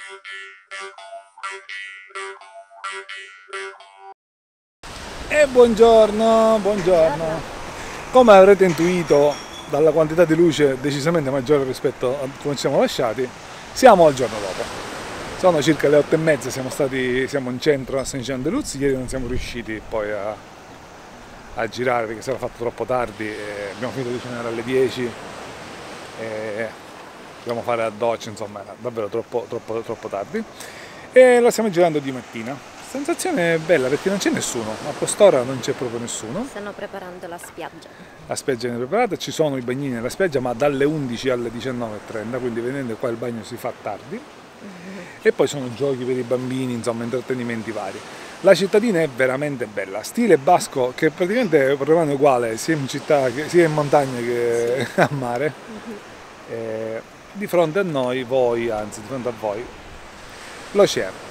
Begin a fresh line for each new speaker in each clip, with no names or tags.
E buongiorno, buongiorno. Come avrete intuito dalla quantità di luce decisamente maggiore rispetto a come ci siamo lasciati, siamo al giorno dopo. Sono circa le 8:30, siamo in centro a Saint-Jean-de-Luz. Ieri non siamo riusciti poi a girare perché si era fatto troppo tardi e abbiamo finito di cenare alle 10 e dobbiamo fare la doccia, insomma era davvero troppo tardi e la stiamo girando di mattina. Sensazione bella perché non c'è nessuno, a quest'ora non c'è proprio nessuno.
Stanno preparando la spiaggia.
La spiaggia è preparata, ci sono i bagnini nella spiaggia ma dalle 11 alle 19:30, quindi vedendo qua il bagno si fa tardi. E poi sono giochi per i bambini, insomma intrattenimenti vari. La cittadina è veramente bella, stile basco che praticamente rimane uguale sia in città, sia in montagna che a mare. E di fronte a noi, anzi di fronte a voi, l'oceano.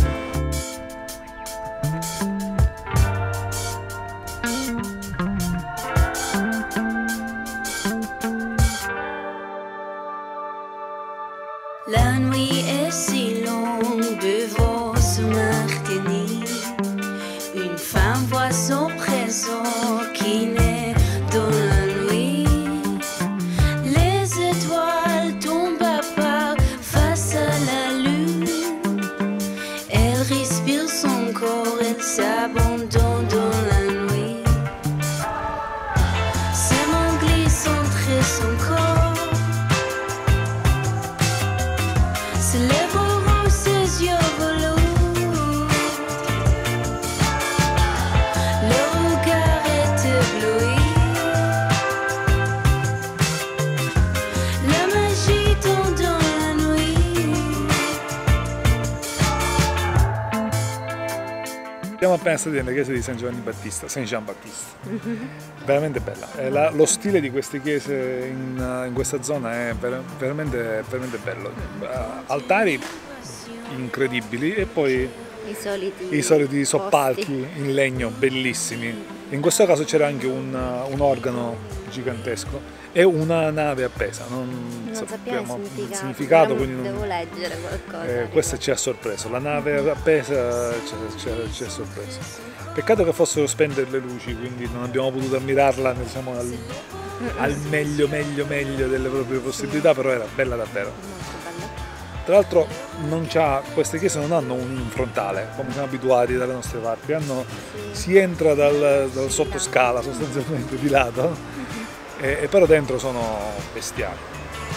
La nuit est si longue, buvons se maintenir. Une femme voit son présent qui naît dans la nuit. Les étoiles tombent à part face à la lune. Elle respire son corps, elle s'abandonne dans la nuit. Ses mains glissent entre son corps. Se lèveront ses yeux velours. Le regard est ébloui. La magie tombe dans la nuit.
Siamo appena stati nella chiesa di Saint-Jean-Baptiste. Veramente bella. Lo stile di queste chiese in questa zona è veramente bello. Altari incredibili e poi i soliti soppalchi in legno bellissimi. In questo caso c'era anche un organo gigantesco e una nave appesa. Non sappiamo il significato, quindi
devo leggere qualcosa.
questo ci ha sorpreso. La nave appesa ci ha sorpreso. Peccato che fossero spente le luci, quindi non abbiamo potuto ammirarla, diciamo, al meglio delle proprie possibilità, però era bella davvero. Tra l'altro queste chiese non hanno un frontale, come siamo abituati dalle nostre parti, si entra dal sottoscala sostanzialmente di lato, e però dentro sono bestiali.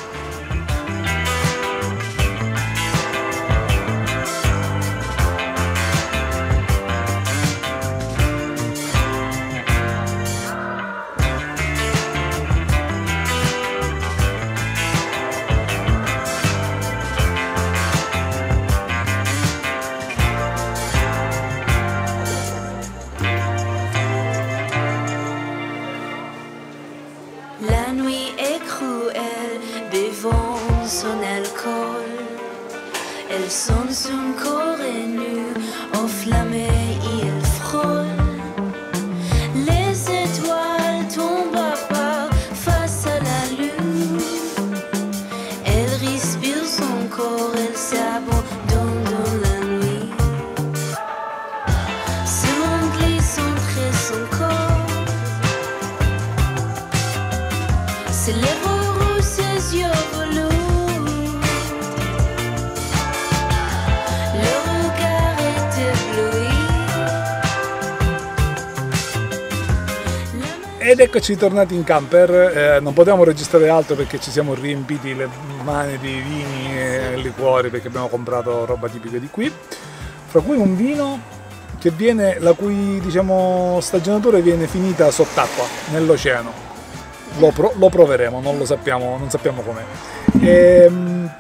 La nuit est cruelle, buvons son alcool. Elle sonne son corps est nu, enflammé, il frôle. Les étoiles tombent à part face à la lune. Elle respire son corps, elle s'abandonne dans la nuit. Ses mains glissent entre son corps. Ses lèvres rouges, ses yeux velours. Le regard est ébloui.
Ed eccoci tornati in camper, non potevamo registrare altro perché ci siamo riempiti le mani di vini e liquori perché abbiamo comprato roba tipica di qui, fra cui un vino la cui diciamo, stagionatura viene finita sott'acqua, nell'oceano. Lo proveremo, non sappiamo com'è.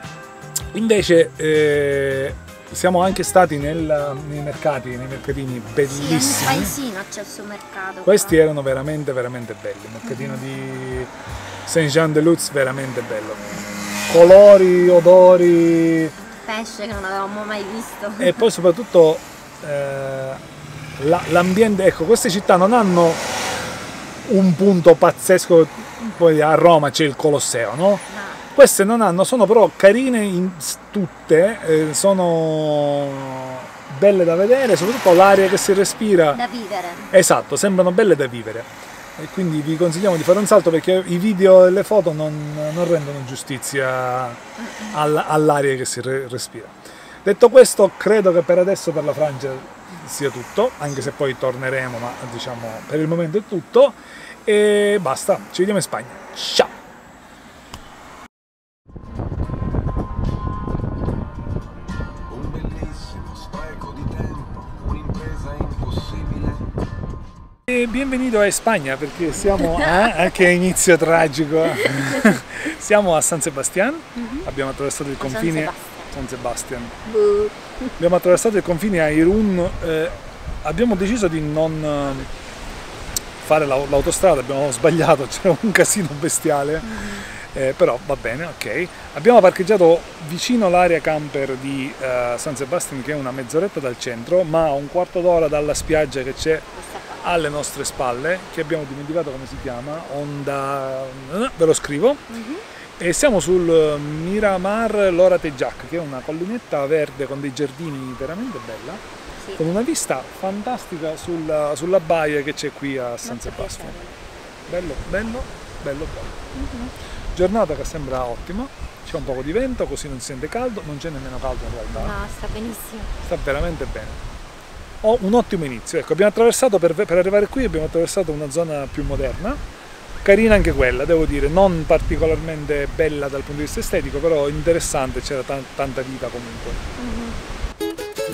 Invece siamo anche stati nei mercatini bellissimi.
Sì, a Paesino c'è il suo mercato.
Questi erano veramente belli. Il mercatino di Saint-Jean-de-Luz veramente bello. Colori, odori.
Pesce che non avevamo mai visto.
E poi soprattutto l'ambiente, ecco, queste città non hanno un punto pazzesco, poi a Roma c'è il Colosseo, no? Queste non hanno, sono però carine tutte, sono belle da vedere, soprattutto l'aria che si respira.
Da vivere.
Esatto, sembrano belle da vivere. E quindi vi consigliamo di fare un salto perché i video e le foto non rendono giustizia all'aria che si respira. Detto questo, credo che per adesso per la Francia sia tutto, anche se poi torneremo, ma diciamo per il momento è tutto. E basta, ci vediamo in Spagna. Ciao!
Un bellissimo spreco di tempo, un'impresa impossibile.
E benvenuto a Spagna perché siamo anche inizio tragico. Siamo a San Sebastián, abbiamo attraversato il confine. San Sebastián. Abbiamo attraversato il confine a Irún. Abbiamo deciso di non fare l'autostrada, abbiamo sbagliato, c'era un casino bestiale, però va bene, ok. Abbiamo parcheggiato vicino l'area camper di San Sebastián, che è una mezz'oretta dal centro, ma a un quarto d'ora dalla spiaggia che c'è alle nostre spalle, che abbiamo dimenticato come si chiama, Onda, ve lo scrivo. E siamo sul Miramar Lora Tejac, che è una collinetta verde con dei giardini veramente bella, sì, con una vista fantastica sulla baia che c'è qui a San Sebastián. Bello, bello, bello, bello. Giornata che sembra ottima, c'è un po' di vento, così non si sente caldo, non c'è nemmeno caldo in realtà.
No, sta benissimo.
Sta veramente bene. Ho un ottimo inizio, ecco, abbiamo attraversato, per arrivare qui abbiamo attraversato una zona più moderna, carina anche quella, devo dire, non particolarmente bella dal punto di vista estetico, però interessante, c'era tanta vita comunque.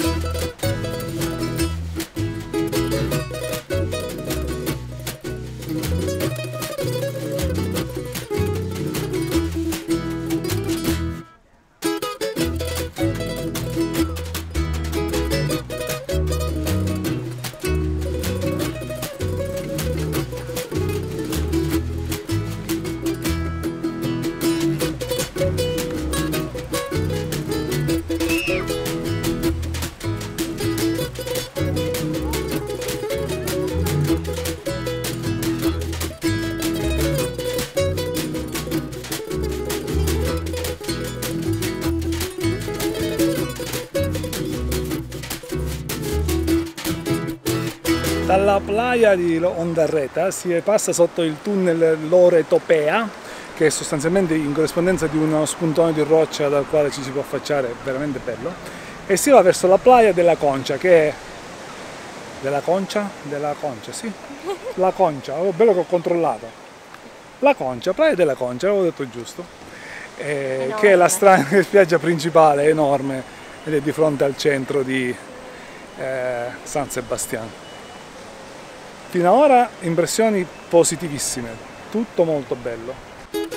Dalla playa di Ondarreta si passa sotto il tunnel Lore Topea, che è sostanzialmente in corrispondenza di uno spuntone di roccia dal quale ci si può affacciare, veramente bello, e si va verso la playa della Concha, che è... Della Concha? Della Concha, sì. La Concha, oh, bello che ho controllato. La Concha, playa della Concha, avevo detto giusto. Che è la spiaggia principale, enorme, ed è di fronte al centro di San Sebastián. Fino ad ora impressioni positivissime, tutto molto bello.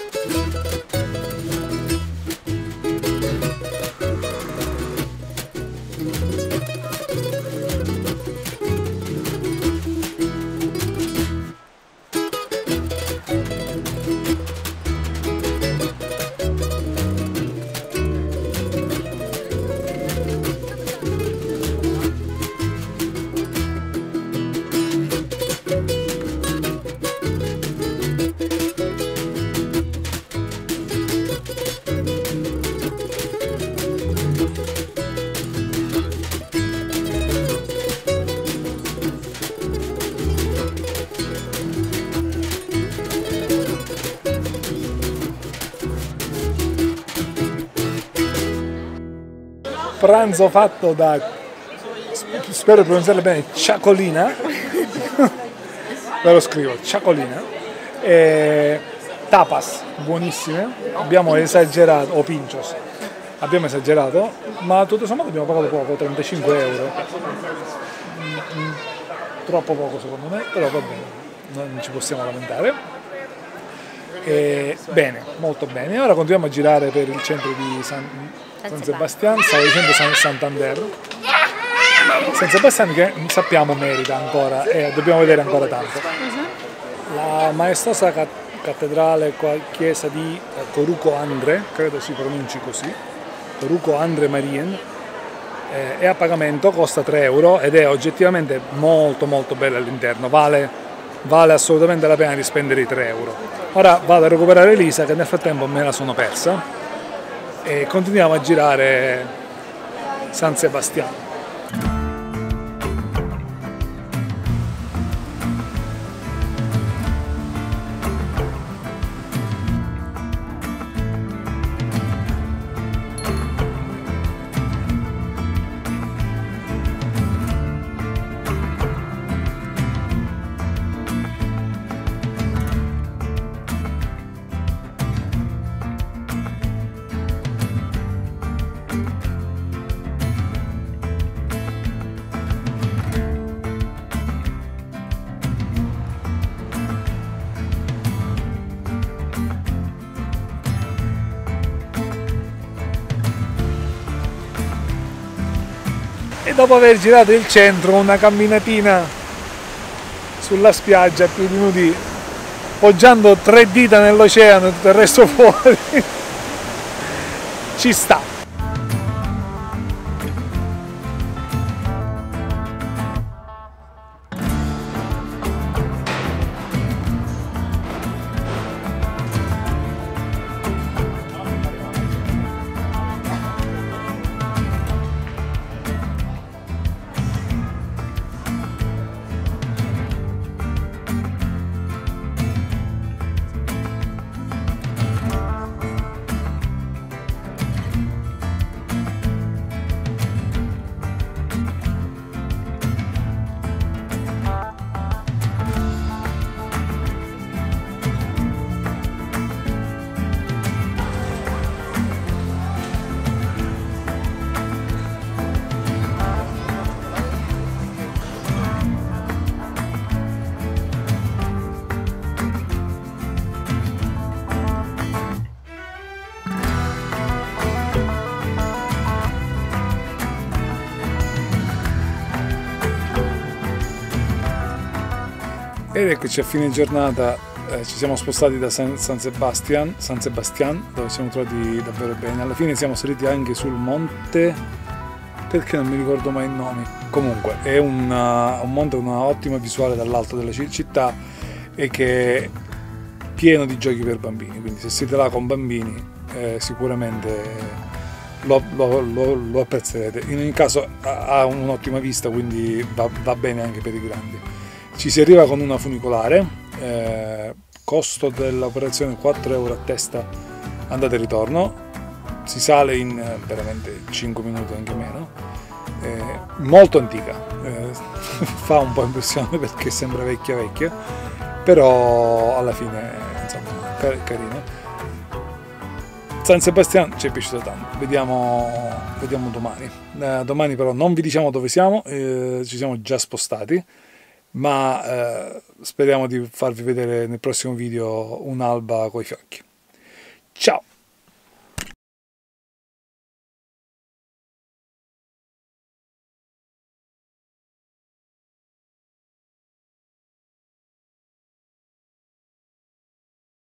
Pranzo fatto da, spero di pronunciarlo bene, Chacolina, ve lo scrivo, Chacolina, tapas buonissime, abbiamo esagerato, o pinchos, abbiamo esagerato, ma tutto sommato abbiamo pagato poco, 35 euro, troppo poco secondo me, però va bene, non ci possiamo lamentare. Bene, molto bene. Ora continuiamo a girare per il centro di San Sebastián, stavo dicendo Santander. San Sebastián che sappiamo merita ancora e dobbiamo vedere ancora tanto. La maestosa cattedrale, chiesa di Coruco Andre, credo si pronunci così, Coruco Andre Marien, è a pagamento, costa 3 euro ed è oggettivamente molto molto bella all'interno, vale vale assolutamente la pena di spendere i 3 euro. Ora vado a recuperare Elisa, che nel frattempo me la sono persa, e continuiamo a girare San Sebastiano. E dopo aver girato il centro, una camminatina sulla spiaggia più di nudi, poggiando 3 dita nell'oceano e tutto il resto fuori, ci sta. Ed eccoci a fine giornata, ci siamo spostati da San Sebastian, dove siamo trovati davvero bene. Alla fine siamo saliti anche sul monte, perché non mi ricordo mai i nomi. Comunque è un monte con una ottima visuale dall'alto della città e che è pieno di giochi per bambini, quindi se siete là con bambini sicuramente lo apprezzerete. In ogni caso ha un'ottima vista, quindi va bene anche per i grandi. Ci si arriva con una funicolare, costo dell'operazione 4 euro a testa andata e ritorno, si sale in veramente 5 minuti, anche meno, molto antica, fa un po' impressione perché sembra vecchia, però alla fine insomma carino. San Sebastiano ci è piaciuto tanto, vediamo domani. Domani però non vi diciamo dove siamo, ci siamo già spostati, ma speriamo di farvi vedere nel prossimo video un'alba coi fiocchi. Ciao!